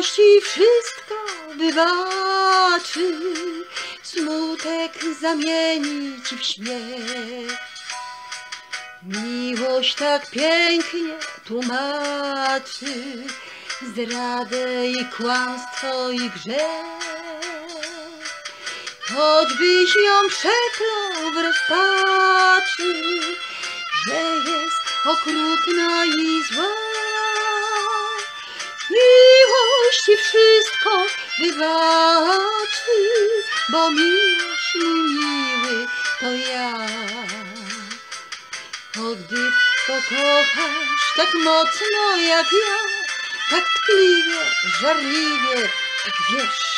Miłości wszystko wybaczy, smutek zamieni ci w śmiech. Miłość tak pięknie tłumaczy zdradę i kłamstwo i grzech. Choćbyś ją przeklął w rozpaczy, że jest okrutna i zła. Miłości wszystko wybaczy, bo miłość mój miły to ja. O, gdy pokochasz tak mocno jak ja, tak tkliwie, żarliwie, tak wiesz,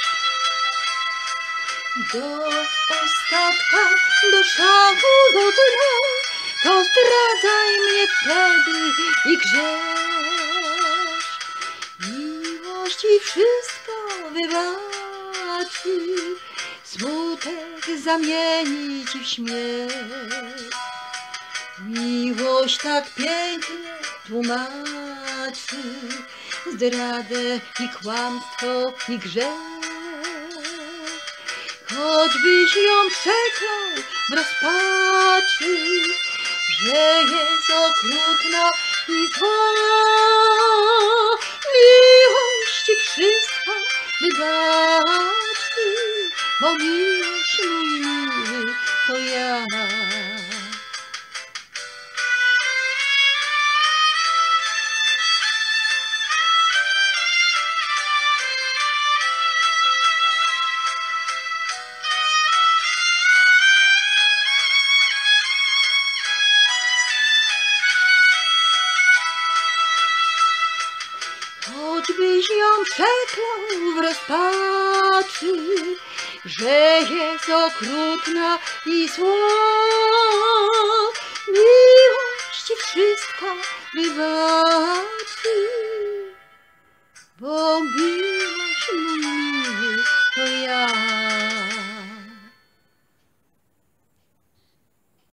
do ostatka, do szachu, do dna, to zdradzaj mnie wtedy i grzesz. Miłości wszystko wybaczy, smutek zamieni ci w śmiech. Miłość tak pięknie tłumaczy zdradę i kłamstwo i grzech. Choćbyś ją przeklął w rozpaczy, że jest okrutna i zła. Miłość ci wszystko wybaczy, bo miłość mój miły to ja. Choćbyś ją przeklął w rozpaczy, że jest okrutna i zła. Miłość ci wszystko wybaczy, bo miłość mój miły to ja.